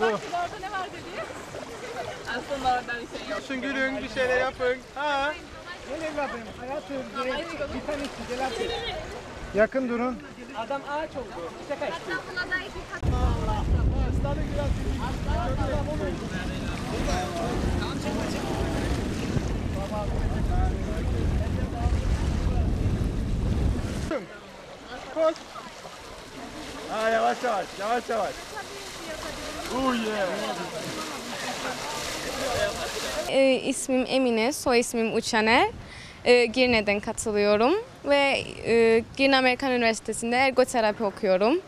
Orada ne var dedi? Aslında orada bir şey yok. Şun gülün, bir şeyler yapın. Ha. Gel evladım, hayatım. Bir tanesi gel hadi. Yakın durun. Adam ağaç oldu. İşte kaçtı. Koş. Ha, yavaş yavaş, yavaş yavaş. Oh yeah. İsmim Emine, soy ismim Uçaner. Girne'den katılıyorum ve Girne Amerikan Üniversitesi'nde ergoterapi okuyorum.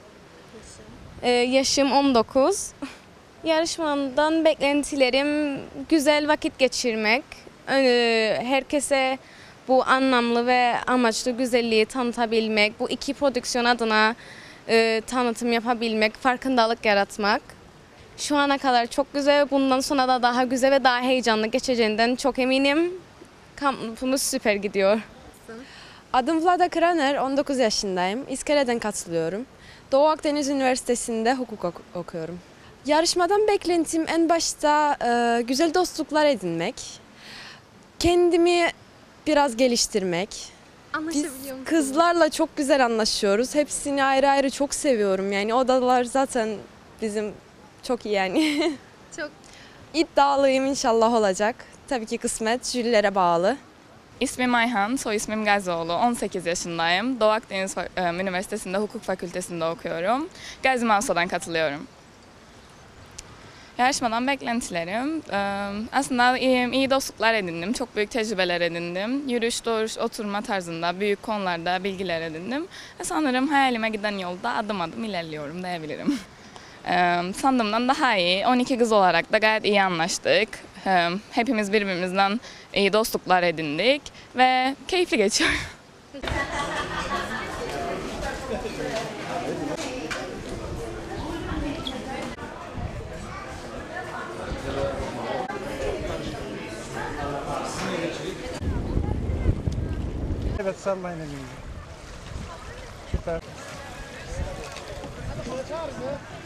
Yaşım 19. Yarışmadan beklentilerim güzel vakit geçirmek, herkese bu anlamlı ve amaçlı güzelliği tanıtabilmek, bu iki prodüksiyon adına tanıtım yapabilmek, farkındalık yaratmak. Şu ana kadar çok güzel, bundan sonra da daha güzel ve daha heyecanlı geçeceğinden çok eminim. Kampımız süper gidiyor. Adım Vlada Kraner, 19 yaşındayım. İskele'den katılıyorum. Doğu Akdeniz Üniversitesi'nde hukuk okuyorum. Yarışmadan beklentim en başta güzel dostluklar edinmek, kendimi biraz geliştirmek. Biz kızlarla çok güzel anlaşıyoruz. Hepsini ayrı ayrı çok seviyorum. Yani odalar zaten bizim çok iyi yani. Çok iddialıyım, inşallah olacak. Tabii ki kısmet jürilere bağlı. İsmim Ayhan, soy ismim Gazioğlu. 18 yaşındayım. Doğu Akdeniz Üniversitesi'nde hukuk fakültesinde okuyorum. Gazi Mausa'dan katılıyorum. Yarışmadan beklentilerim, aslında iyi dostluklar edindim, çok büyük tecrübeler edindim. Yürüyüş, duruş, oturma tarzında büyük konularda bilgiler edindim. Sanırım hayalime giden yolda adım adım ilerliyorum diyebilirim. Sandığımdan daha iyi, 12 kız olarak da gayet iyi anlaştık. Hepimiz birbirimizden iyi dostluklar edindik ve keyifli geçiyor. Evet, sallayın elini. Süper.